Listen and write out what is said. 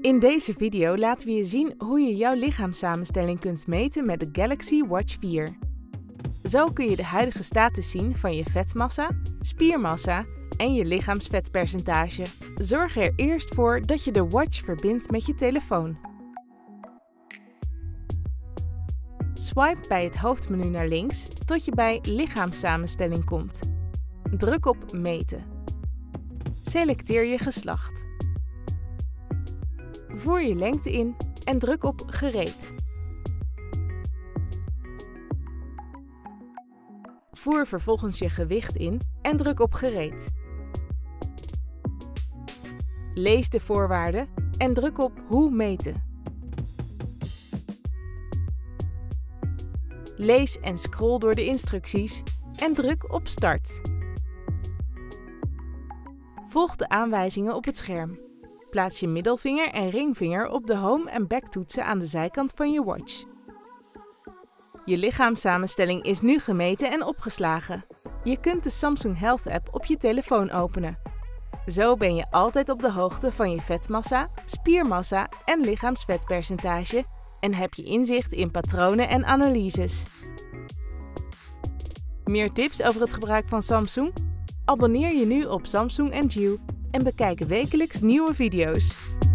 In deze video laten we je zien hoe je jouw lichaamssamenstelling kunt meten met de Galaxy Watch 4. Zo kun je de huidige status zien van je vetmassa, spiermassa en je lichaamsvetpercentage. Zorg er eerst voor dat je de watch verbindt met je telefoon. Swipe bij het hoofdmenu naar links tot je bij lichaamssamenstelling komt. Druk op Meten. Selecteer je geslacht. Voer je lengte in en druk op Gereed. Voer vervolgens je gewicht in en druk op Gereed. Lees de voorwaarden en druk op Hoe meten. Lees en scroll door de instructies en druk op Start. Volg de aanwijzingen op het scherm. Plaats je middelvinger en ringvinger op de home- en backtoetsen aan de zijkant van je watch. Je lichaamssamenstelling is nu gemeten en opgeslagen. Je kunt de Samsung Health app op je telefoon openen. Zo ben je altijd op de hoogte van je vetmassa, spiermassa en lichaamsvetpercentage en heb je inzicht in patronen en analyses. Meer tips over het gebruik van Samsung? Abonneer je nu op Samsung & You en bekijk wekelijks nieuwe video's.